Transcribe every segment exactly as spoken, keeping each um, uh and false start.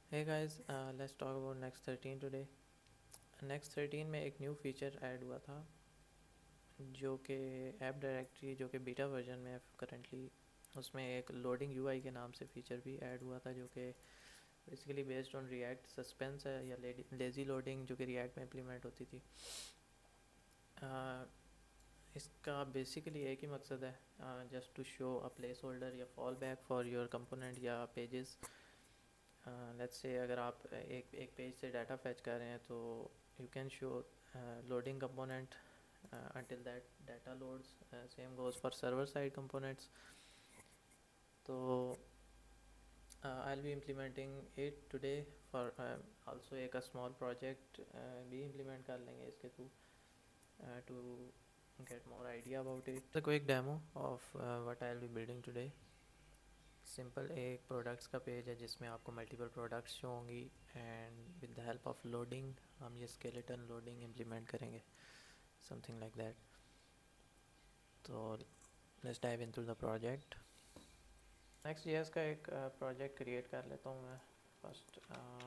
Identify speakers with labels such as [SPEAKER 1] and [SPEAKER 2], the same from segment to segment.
[SPEAKER 1] Hey guys, uh, let's talk about Next thirteen today. Next thirteen में एक new feature add हुआ था जो कि ऐप डायरेक्टरी जो कि बीटा वर्जन में है करंटली, उसमें एक लोडिंग यूआई के नाम से फीचर भी ऐड हुआ था जो कि basically based on React suspense है या लेज़ी लोडिंग जो कि रिएक्ट में इम्प्लीमेंट होती थी। uh, इसका बेसिकली एक ही मकसद है, just to show a placeholder या fallback for your component या पेजेस। लेट्स से अगर आप एक एक पेज से डाटा फैच कर रहे हैं तो you can show loading component until that data loads. Uh, same goes for server side components. So uh, I'll be implementing it today for uh, also एक small project uh, भी implement कर लेंगे इसके through uh, to get more idea about it. The quick demo of uh, what I'll be building today. Simple एक products का page है जिसमें आपको मल्टीपल प्रोडक्ट्स शो होंगी and with the help of loading हम ये स्केलेटन लोडिंग इम्प्लीमेंट करेंगे, something like that. तो let's dive into the project. Next JS का एक प्रोजेक्ट uh, क्रिएट कर लेता हूँ मैं first.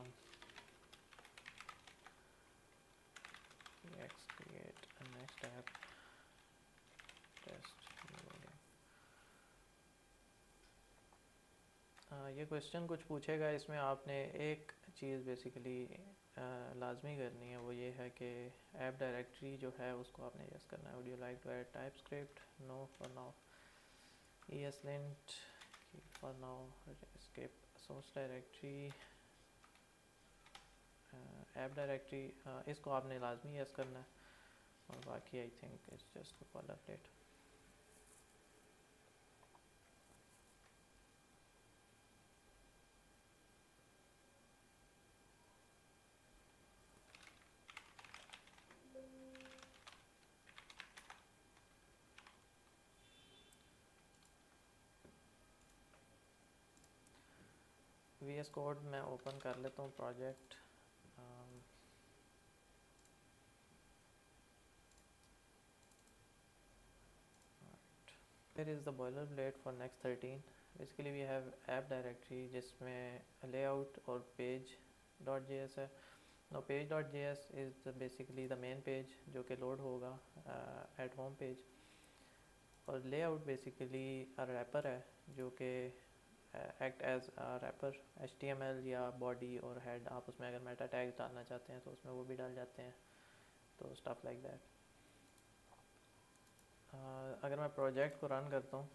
[SPEAKER 1] Next create next app test loading. ये क्वेश्चन कुछ पूछेगा, इसमें आपने एक चीज़ बेसिकली लाजमी करनी है, वो ये है कि ऐप डायरेक्टरी जो है उसको आपने यस करना है। Would you like to add TypeScript? No for now. E S lint for now. Skip source directory app directory, इसको आपने लाजमी यस करना है और बाकी I think it's just for update. V S code मैं ओपन कर लेता हूँ project. Here is the boilerplate for Next thirteen. Basically we have app directory जिसमें layout और page.js है. Now page.js is the basically the main page जो कि load होगा uh, at home page, और layout basically a wrapper है जो कि uh, act as a wrapper. H T M L या body और head आप उसमें अगर meta tags डालना चाहते हैं तो उसमें वो भी डाल जाते हैं, तो stuff like that. uh, अगर मैं प्रोजेक्ट को रन करता हूँ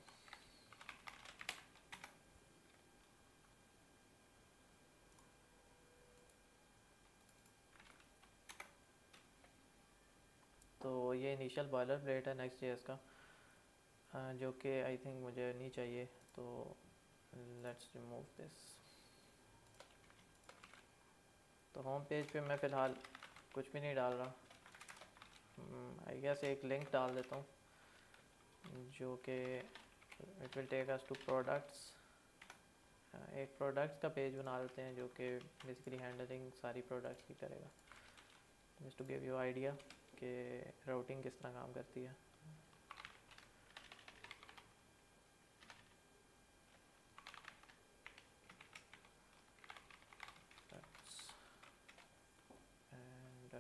[SPEAKER 1] तो ये इनिशियल बॉयलर प्लेट है नेक्स्ट जेएस का, जो कि आई थिंक मुझे नहीं चाहिए, तो लेट्स रिमूव दिस। तो होम पेज पे मैं फ़िलहाल कुछ भी नहीं डाल रहा, आई गेस एक लिंक डाल देता हूँ जो कि it will take us to products. एक प्रोडक्ट्स का पेज बना लेते हैं जो कि बेसिकली हैंडलिंग सारी प्रोडक्ट्स की करेगा, just to give you idea कि राउटिंग किस तरह काम करती है। एंड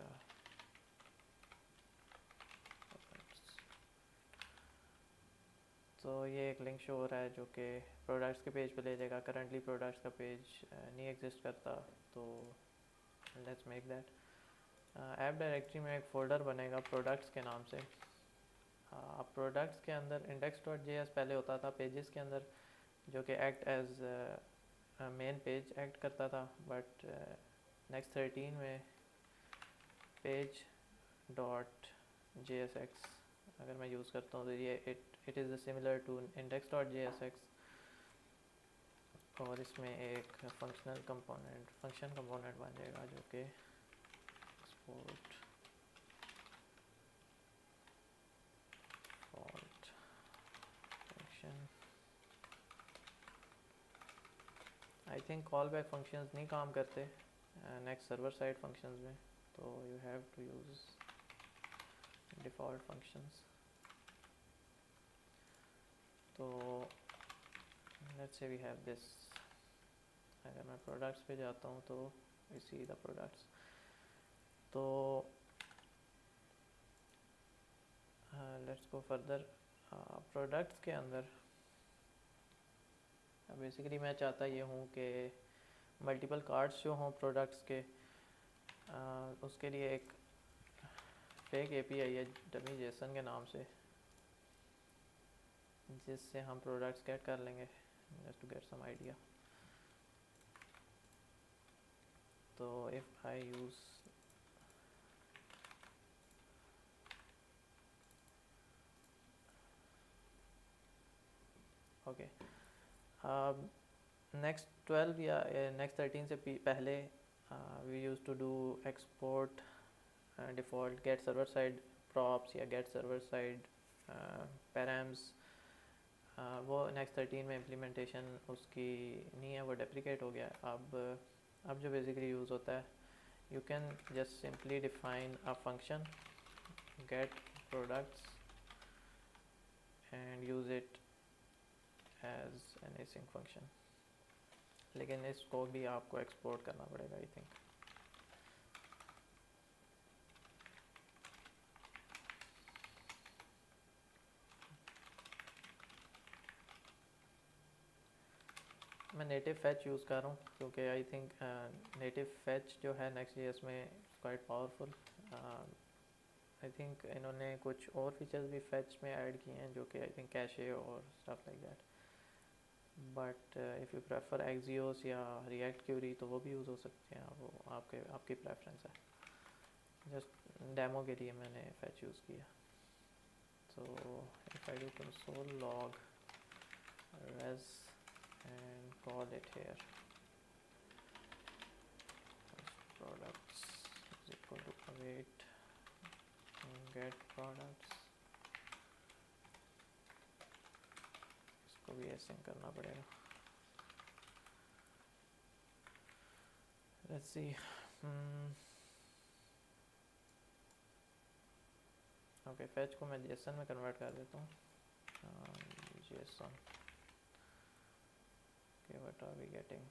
[SPEAKER 1] तो ये एक लिंक शो हो रहा है जो कि प्रोडक्ट्स के पेज पे ले जाएगा। करंटली प्रोडक्ट्स का पेज नहीं एग्जिस्ट करता, तो let's make that. App directory में एक फ़ोल्डर बनेगा प्रोडक्ट्स के नाम से। अब प्रोडक्ट्स के अंदर इंडेक्स डॉट जे एस पहले होता था पेजेस के अंदर, जो कि act as main page act करता था, बट नेक्स्ट थर्टीन में page dot J S X अगर मैं यूज़ करता हूँ तो ये it it is similar to index dot J S X, और इसमें एक फंक्शनल कंपोनेंट फंक्शन कंपोनेंट बन जाएगा जो कि export fault function. I think callback functions नहीं काम करते नेक्स्ट सर्वर साइड फंक्शंस में, तो you have to use default functions. तो let's say we have this अगर मैं प्रोडक्ट्स पे जाता हूँ तो वी सी द प्रोडक्ट्स। तो लेट्स गो फर्दर। प्रोडक्ट्स के अंदर बेसिकली मैं चाहता ये हूँ कि मल्टीपल कार्ड्स जो हों प्रोडक्ट्स के, uh, उसके लिए एक फेक एपीआई है डमी जेसन के नाम से, जिससे हम प्रोडक्ट्स गेट कर लेंगे just to get some idea. तो if I use okay, Next twelve या नेक्स्ट थर्टीन से पहले we used to do export default get server side props या गेट सर्वर साइड पैराम्स। वो नेक्स्ट थर्टीन में implementation उसकी नहीं है, वो डेप्रिकेट हो गया। अब अब जो बेसिकली यूज़ होता है, you can just simply define a function get products and use it as an async function, लेकिन इसको भी आपको एक्सपोर्ट करना पड़ेगा आई थिंक। मैं नेटिव फैच यूज़ कर रहा हूँ क्योंकि आई थिंक नेटिव फैच जो है नेक्स्ट जेएस में क्वाइट पावरफुल। आई थिंक इन्होंने कुछ और फीचर्स भी फैच में ऐड किए हैं जो कि आई थिंक कैशे और stuff like that, but if you prefer Axios या रिएक्ट क्यूरी तो वो भी यूज़ हो सकते हैं, वो आपके आपकी प्रेफरेंस है। जस्ट डेमो के लिए मैंने फैच यूज़ किया। तो if I do console log res and call it here products is equal to await get products, इसको भी ऐसे करना पड़ेगा। let's see hmm. Okay, fetch को मैं जेसन में कन्वर्ट कर देता हूँ। JSON okay, what are we getting?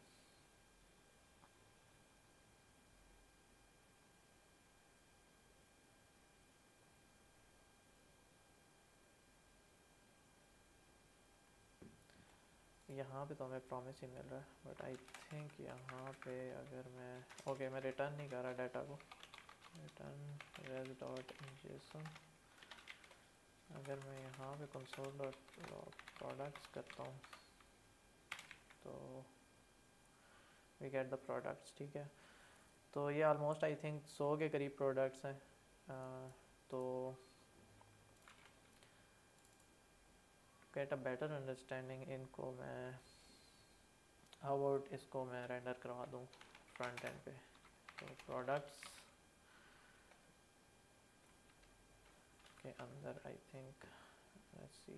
[SPEAKER 1] यहाँ पे तो हमें प्रॉमिस ही मिल रहा है, बट आई थिंक यहाँ पे अगर मैं ओके okay, मैं रिटर्न नहीं कर रहा डाटा को, रिटर्न रेज डॉट जेसन। अगर मैं यहाँ पे कंसोल डॉट प्रोडक्ट्स करता हूँ तो वी गेट द प्रोडक्ट्स। ठीक है, तो ये ऑलमोस्ट आई थिंक सौ के करीब प्रोडक्ट्स हैं। uh, तो गेट अ बेटर अंडरस्टैंडिंग इनको मैं हाउ अबाउट इसको मैं रेंडर करवा दूँ फ्रंट एंड पे। तो प्रोडक्ट्स के अंदर I think let's see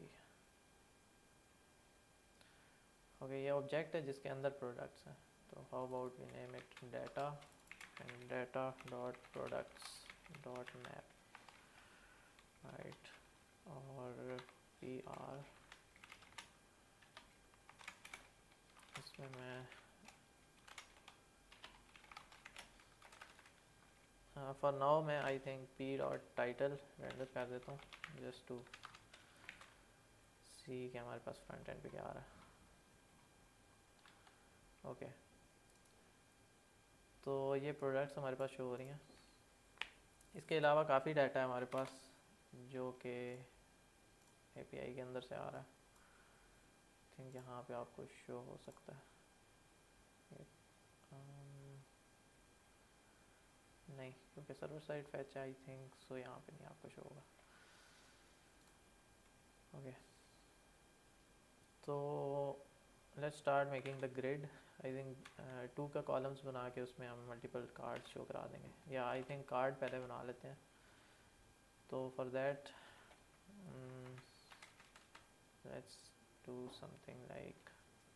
[SPEAKER 1] okay, ये ऑब्जेक्ट है जिसके अंदर प्रोडक्ट्स हैं। तो how about we name it data and data dot products dot map, right, और पी आर इसमें मैं फॉर नाउ मैं I think P dot title render कर देता हूँ जस्ट टू सी कि हमारे पास फ्रंट एंड पे क्या आ रहा है। Okay okay. तो ये प्रोडक्ट्स हमारे पास शो हो रही हैं। इसके अलावा काफ़ी डाटा है हमारे पास जो कि एपीआई के अंदर से आ रहा है। आई थिंक यहाँ पे आपको शो हो सकता है, um, नहीं, क्योंकि server side fetch I think so यहाँ पे नहीं आपको शो होगा। Okay okay. तो let's start making the grid. I think two का कॉलम्स बना के उसमें हम मल्टीपल कार्ड शो करा देंगे, या आई थिंक कार्ड पहले बना लेते हैं। तो for that let's do something like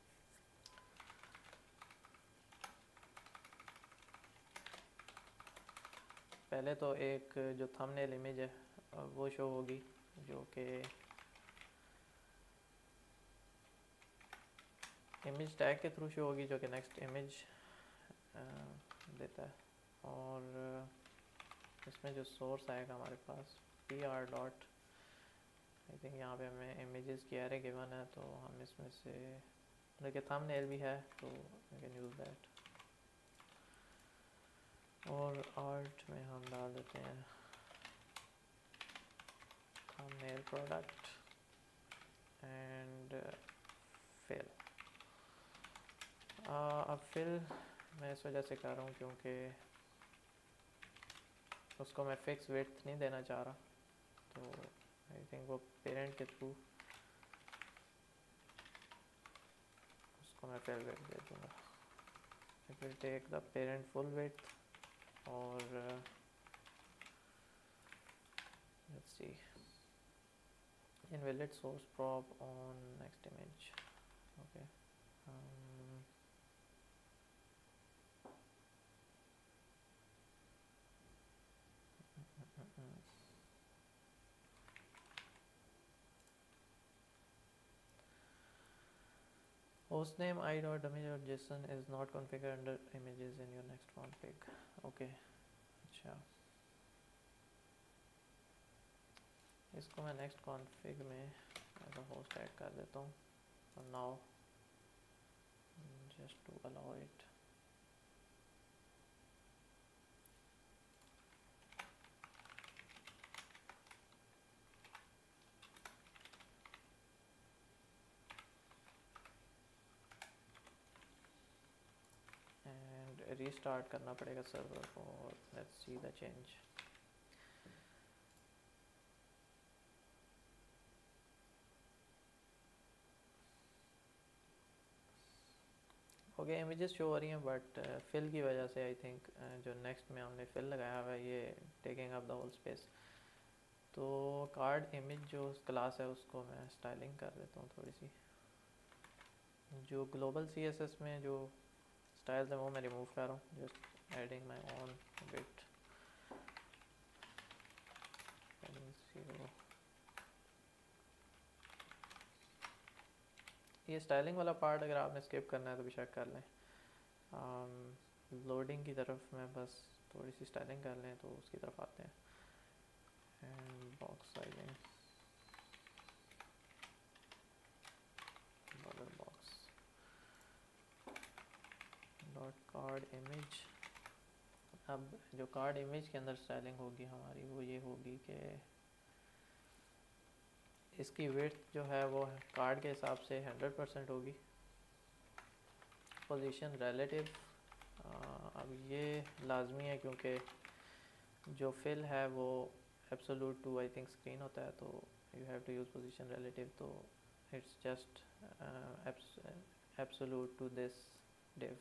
[SPEAKER 1] पहले तो एक जो थंबनेल इमेज है वो शो होगी जो कि इमेज टैग के थ्रू शो होगी जो कि नेक्स्ट इमेज देता है। और इसमें जो सोर्स आएगा हमारे पास P are dot, I think यहाँ पे हमें इमेजेस की एरे गिवन है, तो हम इसमें से देखिए थंबनेल भी है तो यू कैन यूज़ दैट। और आर्ट में हम डाल देते हैं थंबनेल प्रोडक्ट एंड फिल। अब फिल मैं इस वजह से कर रहा हूँ क्योंकि उसको मैं फिक्स विड्थ नहीं देना चाह रहा, तो आई थिंक वो पेरेंट के थ्रू उसको मैं फिल विड्थ दे दूँगा। It will take the parent full width और let's see invalid source prop on next image. Okay. Um, hostname i.image.json is not configured under images in your next config. Okay. अच्छा, इसको मैं next config में as a host add कर देता हूँ for now, just to allow it. And restart करना पड़ेगा server को, let's see the change. Okay, images show हो रही हैं बट फिल की वजह से आई थिंक uh, जो नेक्स्ट में हमने फिल लगाया हुआ है ये taking up the whole space. तो कार्ड इमेज जो क्लास है उसको मैं स्टाइलिंग कर देता हूँ थोड़ी सी। जो ग्लोबल सी एस एस में जो स्टाइल्स है वो मैं रिमूव कर रहा हूँ, just adding my own bit. ये स्टाइलिंग वाला पार्ट अगर आपने स्किप करना है तो बेशक कर लें। लोडिंग um, की तरफ में बस थोड़ी सी स्टाइलिंग कर लें तो उसकी तरफ आते हैं। And box sizing, border box dot card image. अब जो कार्ड इमेज के अंदर स्टाइलिंग होगी हमारी वो ये होगी कि इसकी विड्थ जो है वो कार्ड के हिसाब से हंड्रेड परसेंट होगी। पोजीशन रिलेटिव, अब ये लाजमी है क्योंकि जो फिल है वो absolute to I think screen होता है, तो you have to use position relative. तो it's just absolute to this div.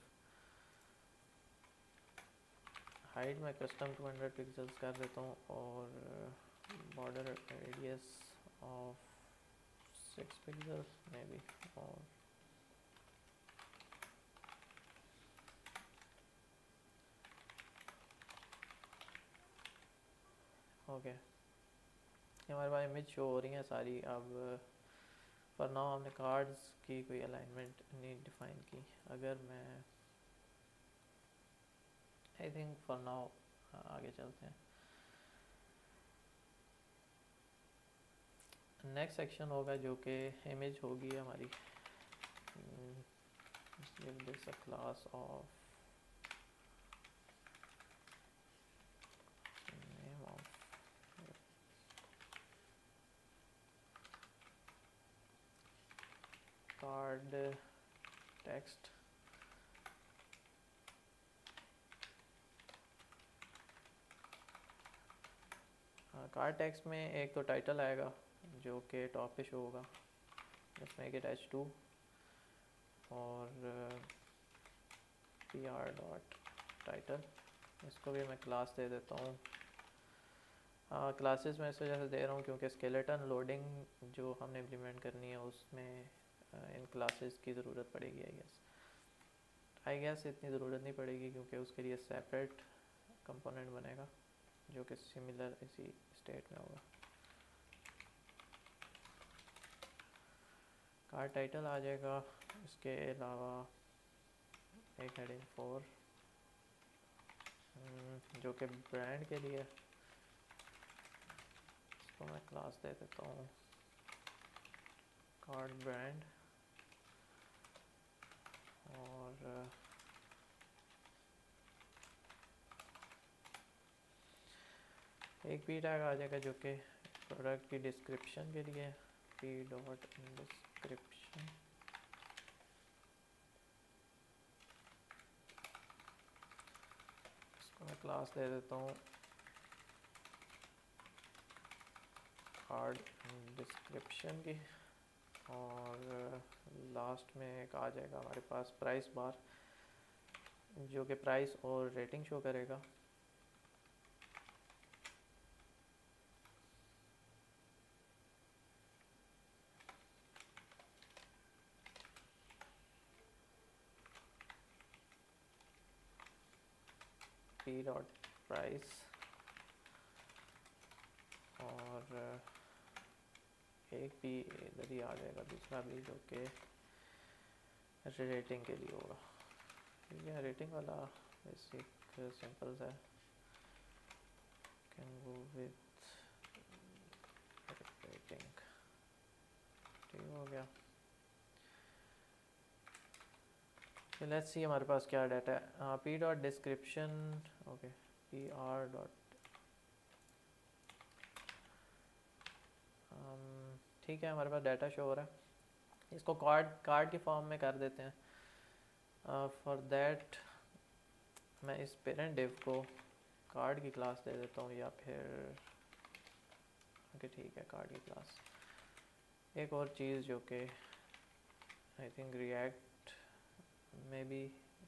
[SPEAKER 1] Height में कस्टम टू हंड्रेड पिक्सल्स कर देता हूँ और border radius of six pixel maybe. और ओके, हमारे पास इमेज शो हो रही हैं सारी। अब फॉर नाउ हमने कार्ड्स की कोई अलाइनमेंट नहीं डिफाइन की। अगर मैं आई थिंक फॉर नाउ आगे चलते हैं। नेक्स्ट सेक्शन होगा जो कि इमेज होगी हमारी। give this a class of name of card text। Card text में एक तो टाइटल आएगा जो कि टॉप पे शो होगा, इसमें एक अटैच टू, और पी आर डॉट टाइटल, इसको भी मैं क्लास दे देता हूँ। क्लासेस में इस वजह से दे रहा हूँ क्योंकि स्केलेटन लोडिंग जो हमने इम्प्लीमेंट करनी है उसमें आ, इन क्लासेस की ज़रूरत पड़ेगी। आई गेस आई गेस इतनी ज़रूरत नहीं पड़ेगी क्योंकि उसके लिए सेपरेट कंपोनेंट बनेगा जो कि सिमिलर इसी स्टेट में होगा। कार्ड टाइटल आ जाएगा इसके अलावा एक हेडिंग फोर जो कि ब्रांड के लिए, इसको मैं क्लास दे देता हूँ कार्ड ब्रांड, और एक पी टैग आ जाएगा जो कि प्रोडक्ट की डिस्क्रिप्शन के लिए, पी डॉट डिस्क्रिप्शन। इसको मैं क्लास दे देता हूँ कार्ड डिस्क्रिप्शन की, और लास्ट में एक आ जाएगा हमारे पास प्राइस बार जो कि प्राइस और रेटिंग शो करेगा। पी डॉट प्राइस और एक भी इधर ही आ जाएगा, दूसरा भी जो कि रेटिंग के लिए होगा। ठीक है, रेटिंग वाला बेसिक सिंपल है, कैन गो विद रेटिंग। ठीक हो गया। लेट्स सी हमारे पास क्या डाटा है। P dot description, okay, p are dot, ठीक है, हमारे पास डाटा शो हो रहा है। इसको कार्ड कार्ड के फॉर्म में कर देते हैं। फॉर दैट मैं इस पेरेंट डिव को कार्ड की क्लास दे देता हूँ, या फिर ओके ठीक है कार्ड की क्लास। एक और चीज़ जो कि आई थिंक रिएक्ट में भी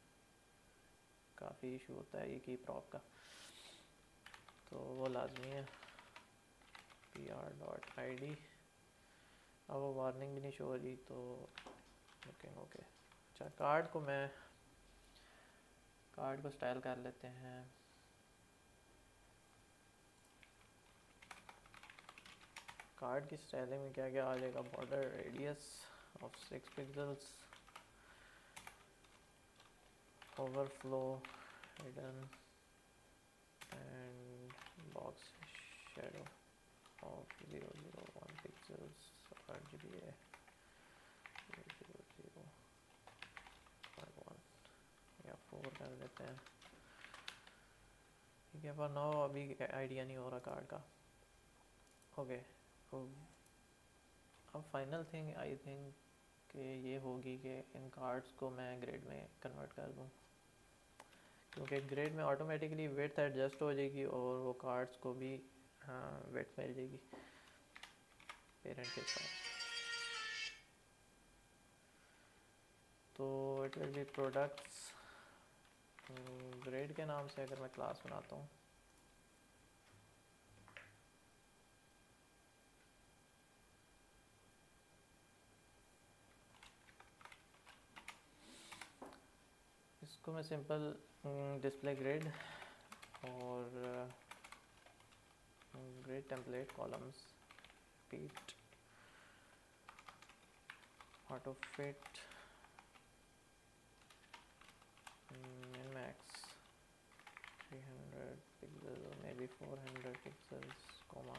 [SPEAKER 1] काफ़ी इशू होता है ये की प्रॉप का, तो वो लाजमी है p are dot I D. अब वो वार्निंग भी नहीं शो हो रही, तो ओके ओके। अच्छा, कार्ड को मैं कार्ड को स्टाइल कर लेते हैं। कार्ड की स्टाइलिंग में क्या क्या आ जाएगा, border radius of six pixels, overflow hidden and box shadow of zero zero one pixels, R G B A zero zero one या फोर कर देते हैं। ठीक है, पर नो अभी आइडिया नहीं हो रहा कार्ड का। ओके, तो अब फाइनल थिंग आई थिंक कि ये होगी कि इन कार्ड्स को मैं ग्रेड में कन्वर्ट कर दूं, क्योंकि ग्रेड में ऑटोमेटिकली विड्थ एडजस्ट हो जाएगी और वो कार्ड्स को भी हाँ विड्थ मिल जाएगी पेरेंट के साथ। तो it will be products grid के नाम से अगर मैं क्लास बनाता हूँ, इसको मैं सिंपल डिस्प्ले ग्रेड और grid template columns repeat auto fit min max three hundred pixels or maybe four hundred pixels comma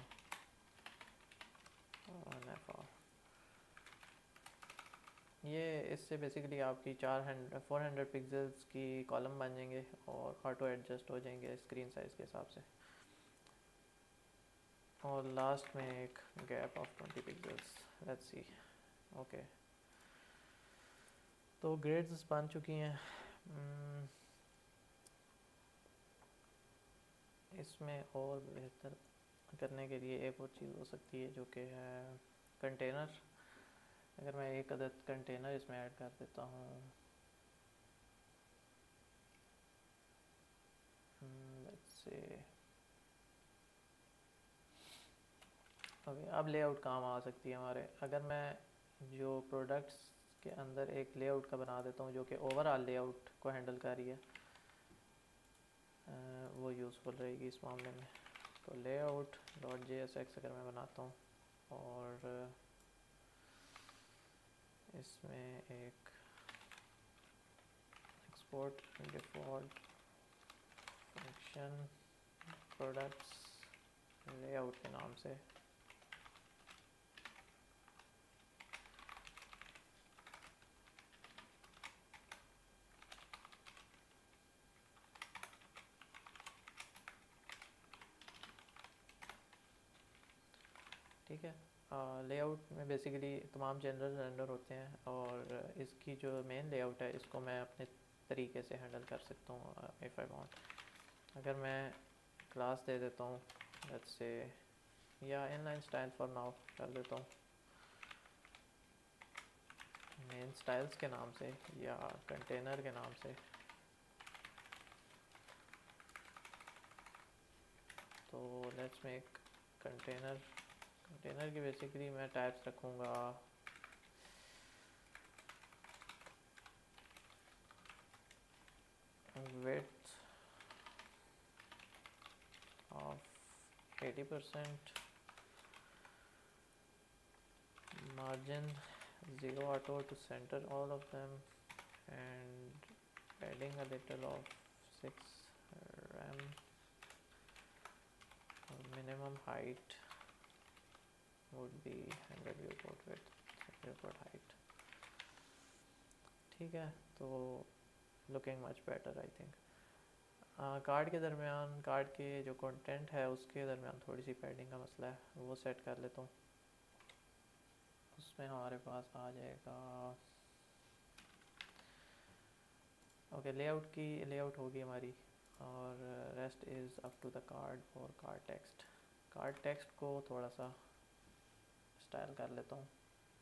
[SPEAKER 1] and F R। ये इससे बेसिकली आपकी चार हंड्रेड फोर हंड्रेड पिक्सल्स की कॉलम बन जाएंगे और ऑटो एडजस्ट हो जाएंगे स्क्रीन साइज़ के हिसाब से, और लास्ट में एक gap of twenty pixels. Let's see. Okay, तो ग्रेड्स बन चुकी हैं। hmm, इसमें और बेहतर करने के लिए एक और चीज़ हो सकती है जो कि है कंटेनर। अगर मैं एक अदद कंटेनर इसमें ऐड कर देता हूँ, लेट्स से ओके, अब लेआउट काम आ सकती है हमारे। अगर मैं जो प्रोडक्ट्स के अंदर एक लेआउट का बना देता हूँ जो कि ओवरऑल लेआउट को हैंडल कर रही है, वो यूज़फुल रहेगी इस मामले में। तो layout dot J S X अगर मैं बनाता हूँ और इसमें एक export default function products layout के नाम से। ठीक है, लेआउट में बेसिकली तमाम जनरल रेंडर होते हैं और इसकी जो मेन लेआउट है इसको मैं अपने तरीके से हैंडल कर सकता हूँ इफ़ आई वांट। अगर मैं क्लास दे देता हूँ लेट्स से, या इनलाइन स्टाइल फॉर नाउ कर देता हूँ मेन स्टाइल्स के नाम से या कंटेनर के नाम से, तो लेट्स मेक कंटेनर। कंटेनर की बेसिकली मैं टाइप्स रखूँगा width of eighty percent, margin zero auto to center all of them, and adding a little of six RAM, minimum height would be one hundred viewport width, viewport height। ठीक है, तो looking much better I think. Card के दरमियान, card के जो content है उसके दरमियान थोड़ी सी पैडिंग का मसला है, वो सेट कर लेता हूँ। उसमें हमारे पास आ जाएगा ओके, लेआउट की लेआउट होगी हमारी, और rest is up to the card और कार्ड टेक्स्ट। कार्ड टेक्स्ट को थोड़ा सा स्टाइल कर लेता हूँ।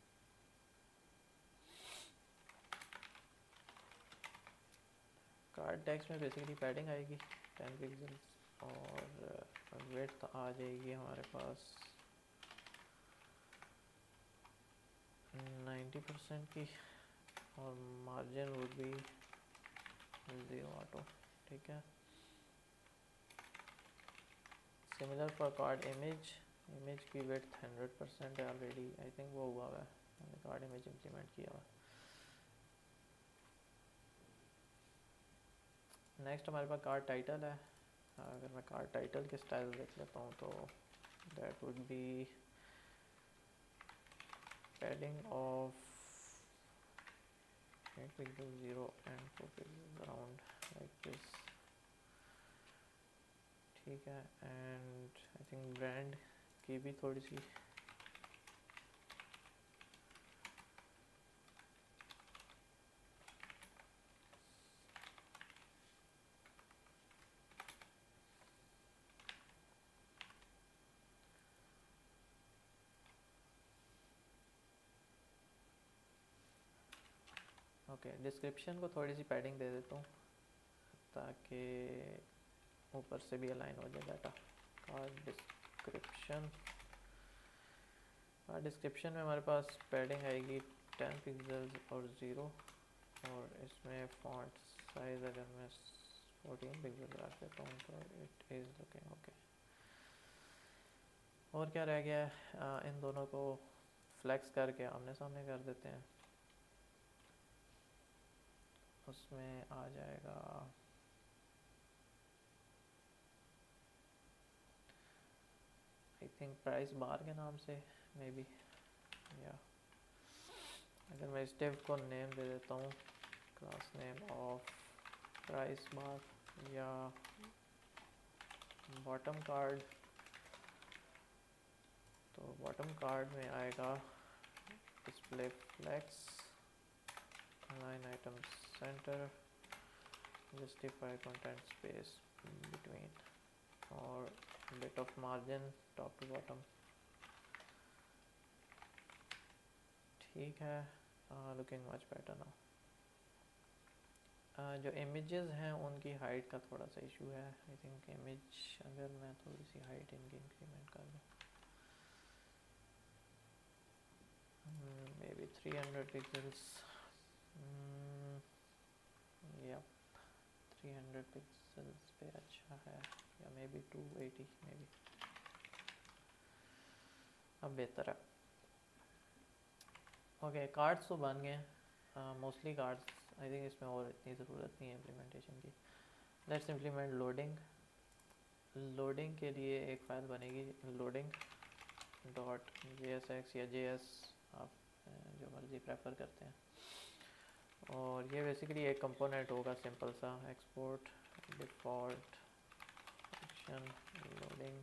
[SPEAKER 1] कार्ड टेक्स्ट में बेसिकली पैडिंग आएगी टेन पिक्सल्स और विड्थ आ जाएगी हमारे पास नाइन्टी परसेंट की, और margin would be zero auto. ठीक है, similar for card image, image की विड्थ हंड्रेड परसेंट है ऑलरेडी, आई थिंक वो हुआ है, मैंने कार्ड इमेज इम्प्लीमेंट किया हुआ। नेक्स्ट हमारे पास कार्ड टाइटल है। अगर मैं कार्ड टाइटल के स्टाइल देख लेता हूँ तो that would be padding of eight pixel zero and four pixels around like this। ठीक है, एंड आई थिंक ब्रांड की भी थोड़ी सी ओके, डिस्क्रिप्शन को थोड़ी सी पैडिंग दे देता हूँ ताकि ऊपर से भी अलाइन हो जाए data. Card description, card description में हमारे पास पैडिंग आएगी टेन पिक्सल्स और ज़ीरो, और इसमें फॉन्ट साइज़ अगर मैं फोर्टीन पिक्सल रख देता हूँ तो इट इज़ लुकिंग ओके। और क्या रह गया है, इन दोनों को फ्लेक्स करके आमने सामने कर देते हैं। उसमें आ जाएगा आई थिंक प्राइस बार के नाम से मे बी, या अगर मैं इस डिव को नेम दे देता हूँ class name of price bar, या बॉटम कार्ड, तो बॉटम कार्ड में आएगा display flex, line item center, justify content space between, और bit of margin top to bottom। ठीक है, लुकिंग मच बेटर नाउ। जो इमेजेस हैं उनकी हाइट का थोड़ा सा इशू है, आई थिंक इमेज अगर मैं थोड़ी सी हाइट इनकी इंक्रीमेंट कर दूँ maybe three hundred pixels, या थ्री हंड्रेड पिक्सल्स पे अच्छा है, या maybe two eighty maybe, अब बेहतर है। ओके, कार्ड्स तो बन गए मोस्टली कार्ड्स आई थिंक इसमें और इतनी ज़रूरत नहीं है इम्प्लीमेंटेशन की। Let's implement loading. लोडिंग के लिए एक फ़ाइल बनेगी loading dot J S X या जे एस, आप जो मर्ज़ी प्रेफर करते हैं। और ये बेसिकली एक कंपोनेंट होगा सिंपल सा, एक्सपोर्ट डिफ़ॉल्ट फंक्शन लोडिंग,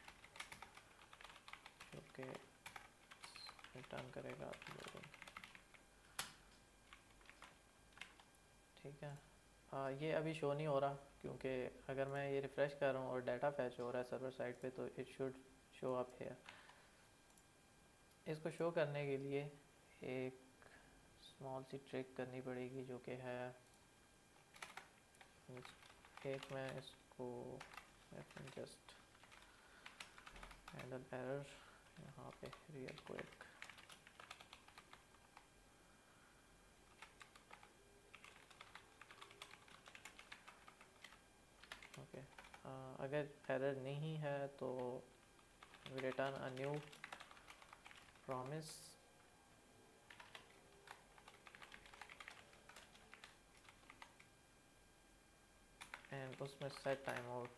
[SPEAKER 1] जो कि रिटर्न करेगा लोडिंग। ठीक है, आ, ये अभी शो नहीं हो रहा क्योंकि अगर मैं ये रिफ़्रेश कर रहा हूँ और डाटा फैच हो रहा है सर्वर साइड पे तो it should show up here. इसको शो करने के लिए एक स्मॉल सी ट्रिक करनी पड़ेगी जो कि है, एक मैं इसको जस्ट हैंडल एरर यहाँ पे रियल क्विक। ओके, अगर एरर नहीं है तो return a new promise and उसमें set time out.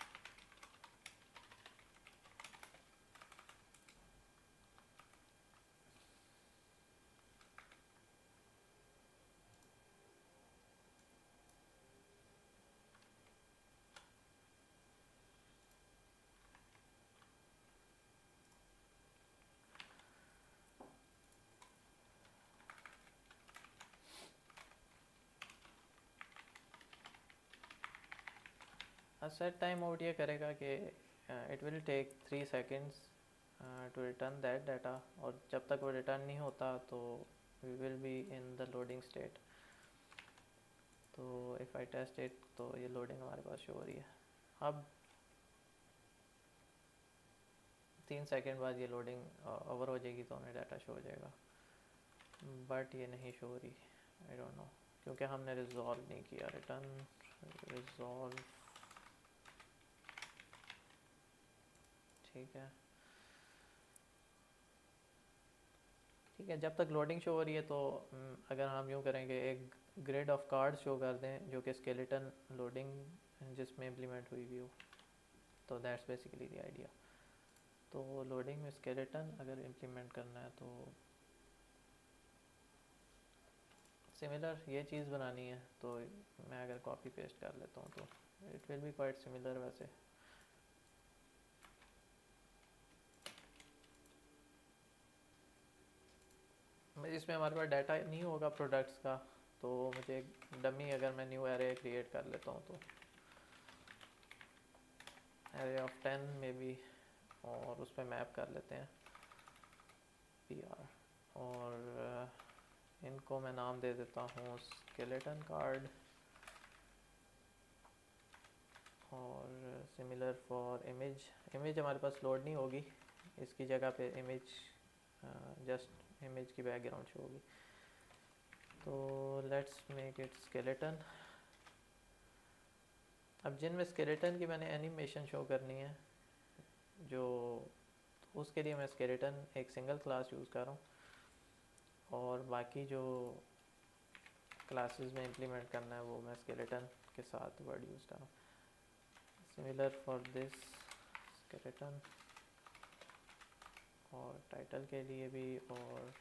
[SPEAKER 1] Set time out ये करेगा कि it will take three seconds to return that data, और जब तक वो रिटर्न नहीं होता तो we will be in the loading state. तो इफ़ आई टेस्ट इट तो ये लोडिंग हमारे पास शो हो रही है। अब तीन सेकेंड बाद ये लोडिंग ओवर हो जाएगी तो हमें डाटा शो हो जाएगा, बट ये नहीं शो हो रही। आई डोंट नो क्योंकि हमने रिजॉल्व नहीं किया। रिटर्न रिजॉल्व, ठीक है ठीक है। जब तक लोडिंग शो हो रही है तो अगर हम यूँ करेंगे एक ग्रिड ऑफ कार्ड शो कर दें जो कि स्केलेटन लोडिंग जिसमें इम्प्लीमेंट हुई भी हो, तो दैट्स बेसिकली द आइडिया। तो लोडिंग में स्केलेटन अगर इम्प्लीमेंट करना है तो सिमिलर ये चीज़ बनानी है, तो मैं अगर कॉपी पेस्ट कर लेता हूँ तो it will be quite similar. वैसे इसमें हमारे पास डाटा नहीं होगा प्रोडक्ट्स का, तो मुझे डमी अगर मैं न्यू एरे क्रिएट कर लेता हूँ तो एरे ऑफ टेन में भी, और उस पर मैप कर लेते हैं पी आर, और इनको मैं नाम दे देता हूँ स्केलेटन कार्ड, और सिमिलर फॉर इमेज। इमेज हमारे पास लोड नहीं होगी, इसकी जगह पे इमेज जस्ट इमेज की बैकग्राउंड शो होगी। तो लेट्स मेक इट स्केलेटन। अब जिनमें स्केलेटन की मैंने एनिमेशन शो करनी है, जो तो उसके लिए मैं स्केलेटन एक सिंगल क्लास यूज़ कर रहा हूँ, और बाकी जो क्लासेस में इम्प्लीमेंट करना है वो मैं स्केलेटन के साथ वर्ड यूज़ कर रहा हूँ। सिमिलर फॉर दिस स्केलेटन, और टाइटल के लिए भी और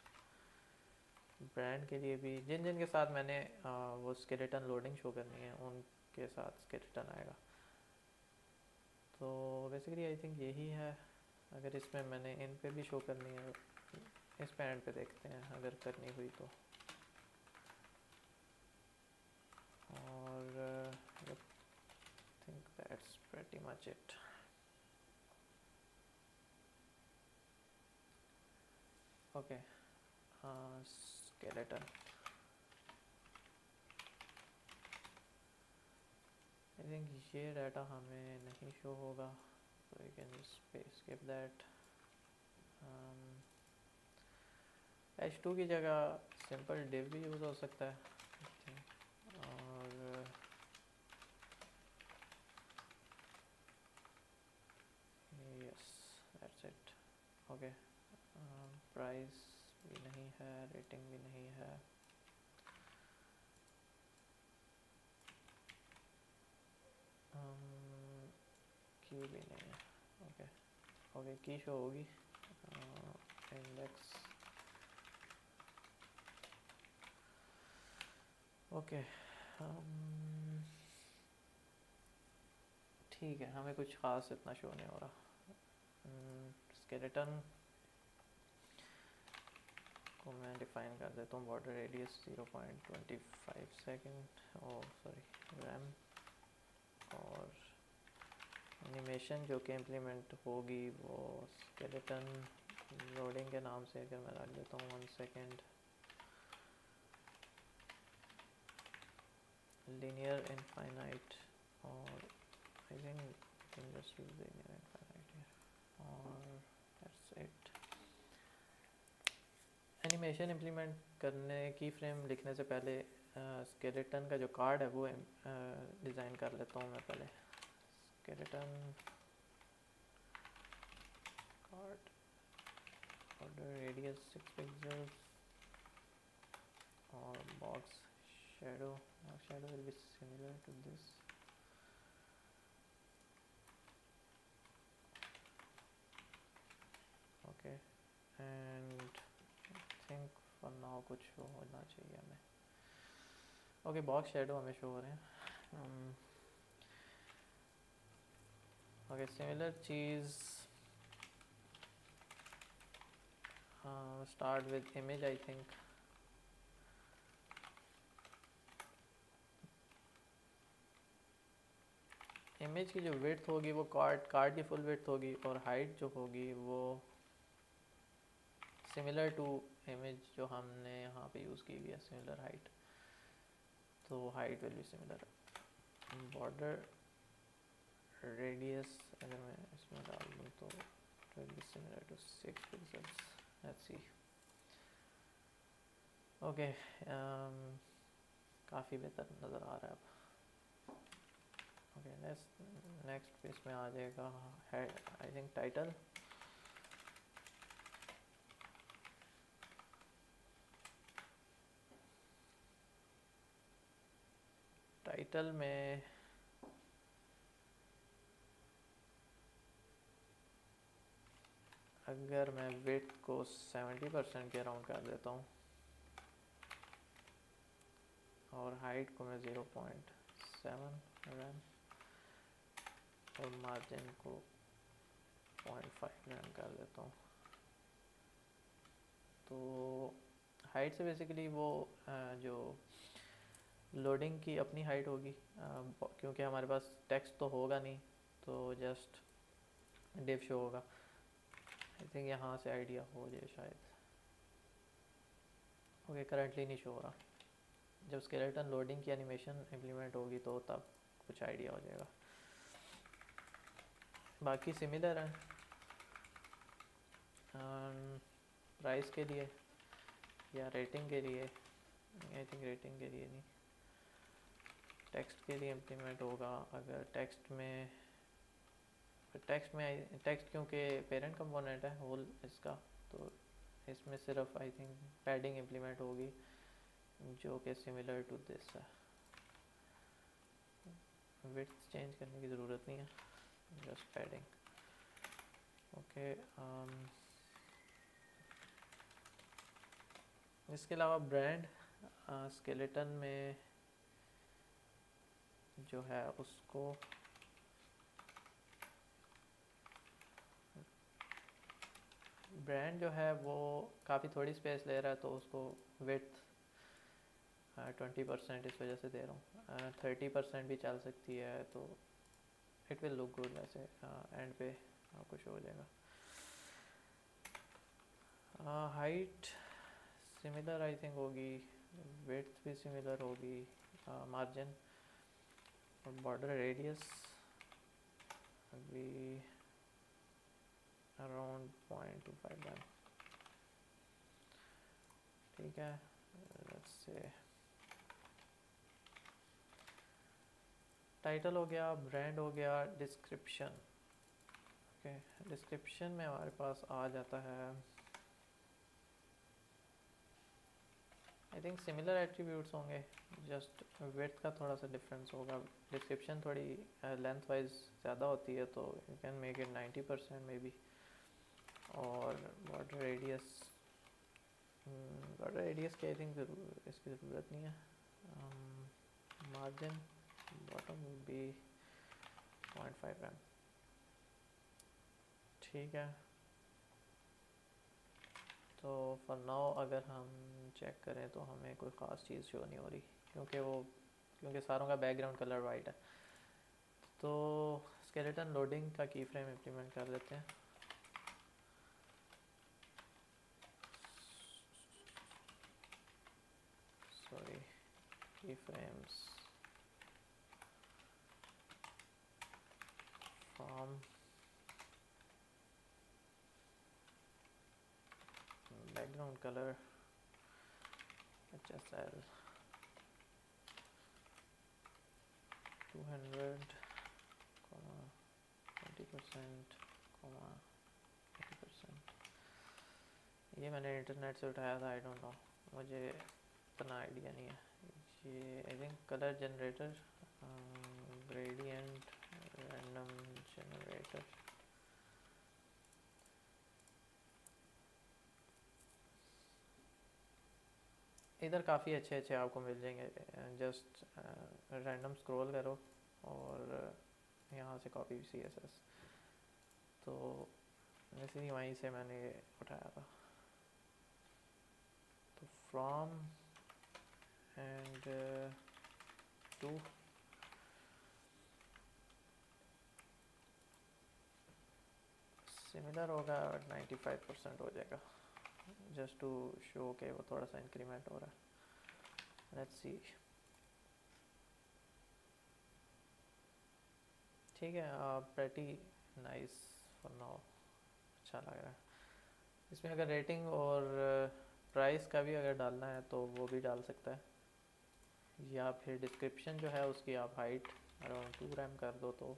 [SPEAKER 1] ब्रांड के लिए भी, जिन जिन के साथ मैंने आ, वो स्केलेटन लोडिंग शो करनी है उनके साथ स्केलेटन आएगा। तो बेसिकली आई थिंक यही है। अगर इसमें मैंने इन पे भी शो करनी है, इस पे एंड पे देखते हैं अगर करनी हुई तो। और I think that's pretty much it. Okay, skeleton I think ये डाटा हमें नहीं शो होगा, so you can just skip that। H two की जगह सिंपल डिव भी यूज़ हो सकता है, और yes that's it. Okay, price भी नहीं है, रेटिंग भी नहीं है, की भी नहीं है। ओके ओके की शो होगी इंडेक्स। ओके ठीक है, हमें कुछ ख़ास इतना शो नहीं हो रहा। स्केलेटन को मैं डिफ़ाइन कर देता हूँ, border radius zero point two five second और सॉरी रैम, और एनिमेशन जो कि इम्प्लीमेंट होगी वो स्केलेटन लोडिंग के नाम से अगर मैं रख देता हूँ वन सेकेंड, लीनियर इनफाइनाइट, और I think can just use linear infinite here, और दैट्स इट। एनिमेशन इम्प्लीमेंट करने की फ्रेम लिखने से पहले स्केलेटन uh, का जो कार्ड है वो डिज़ाइन uh, कर लेता हूँ मैं पहले। Skeleton card, border radius six pixels, और box shadow, shadow will be similar to this. Okay and think for now कुछ शो होना चाहिए हमें। ओके बॉक्स शेडो हमें शो हो रहे हैं। ओके सिमिलर चीज़, start with image I think. Image की जो विड्थ होगी वो कार्ड कार्ड की फुल विड्थ होगी, और हाइट जो होगी वो सिमिलर टू इमेज जो हमने यहाँ पे यूज़ की हुई है, सिमिलर हाइट, तो height will be similar. Border radius अगर मैं इसमें डाल दूँ तो will be similar to six pixels. Let's see. Okay काफ़ी बेहतर नज़र आ रहा है अब। ओके नेक्स्ट नेक्स्ट पेज में आ जाएगा head, I think title. Title में अगर मैं वेट को सेवेंटी परसेंट के अराउंड कर देता हूँ और हाइट को मैं ज़ीरो पॉइंट सेवन रैम और मार्जिन को पॉइंट फाइव रैम कर देता हूँ, तो हाइट से बेसिकली वो जो लोडिंग की अपनी हाइट होगी, क्योंकि हमारे पास टेक्स्ट तो होगा नहीं, तो जस्ट डिव शो होगा। आई थिंक यहाँ से आइडिया हो जाए शायद। ओके okay, करंटली नहीं शो हो रहा। जब स्केलेटन लोडिंग की एनिमेशन इम्प्लीमेंट होगी तो तब कुछ आइडिया हो जाएगा। बाकी सिमिलर है प्राइस के लिए या रेटिंग के लिए, आई थिंक रेटिंग के लिए नहीं, टेक्स्ट के लिए इम्प्लीमेंट होगा। अगर टेक्स्ट में टेक्स्ट में टेक्स्ट क्योंकि पेरेंट कंपोनेंट है होल इसका, तो इसमें सिर्फ आई थिंक पैडिंग इम्प्लीमेंट होगी जो कि सिमिलर टू दिस है। विड्थ चेंज करने की ज़रूरत नहीं है, जस्ट पैडिंग। ओके इसके अलावा ब्रांड स्केलेटन में जो है उसको ब्रांड जो है वो काफ़ी थोड़ी स्पेस ले रहा है, तो उसको विड्थ ट्वेंटी परसेंट इस वजह से दे रहा हूँ। थर्टी परसेंट भी चल सकती है, तो इट विल लुक गुड। वैसे एंड uh, पे uh, कुछ हो जाएगा। हाइट सिमिलर आई थिंक होगी, विड्थ भी सिमिलर होगी, मार्जिन और बॉर्डर रेडियस अभी around point two five em. ठीक है, लेट्स से टाइटल हो गया, ब्रांड हो गया, डिस्क्रिप्शन। ओके डिस्क्रिप्शन में हमारे पास आ जाता है आई थिंक सिमिलर एट्रीब्यूट्स होंगे, जस्ट विड्थ का थोड़ा सा डिफरेंस होगा। डिस्क्रिप्शन थोड़ी लेंथ वाइज ज़्यादा होती है, तो you can make it ninety percent maybe. और बॉर्डर रेडियस, बॉर्डर रेडियस की आई थिंक इसकी ज़रूरत नहीं है। Margin bottom will be point five em. ठीक है, तो फॉर नाउ अगर हम चेक करें तो हमें कोई ख़ास चीज़ शो नहीं हो रही, क्योंकि वो क्योंकि सारों का बैकग्राउंड कलर वाइट है। तो स्केलेटन लोडिंग का की फ्रेम इम्प्लीमेंट कर लेते हैं। Sorry, keyframes from background colour H S L two hundred twenty percent eighty percent. ये मैंने इंटरनेट से उठाया था, आई डोंट नो, मुझे इतना आइडिया नहीं है। ये I think colour generator, gradient random generator. इधर काफ़ी अच्छे अच्छे आपको मिल जाएंगे, जस्ट रैंडम स्क्रॉल करो और यहाँ से कॉपी सी एस एस। तो वैसे ही वहीं से मैंने उठाया था। तो फ्रॉम एंड टू सिमिलर होगा, नाइन्टी फाइव परसेंट हो जाएगा, जस्ट टू शो के वो थोड़ा सा इंक्रीमेंट हो रहा है। Let's see. ठीक है, प्रेटी नाइस फॉर नाउ, अच्छा लग रहा है। इसमें अगर रेटिंग और प्राइस का भी अगर डालना है तो वो भी डाल सकता है, या फिर डिस्क्रिप्शन जो है उसकी आप हाइट अराउंड टू रैम कर दो तो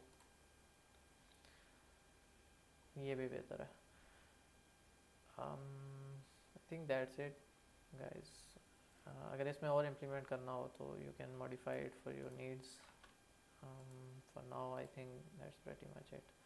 [SPEAKER 1] ये भी बेहतर है। I think that's it guys. अगर इसमें और इम्प्लीमेंट करना हो तो you can modify it for your needs. For now I think that's pretty much it.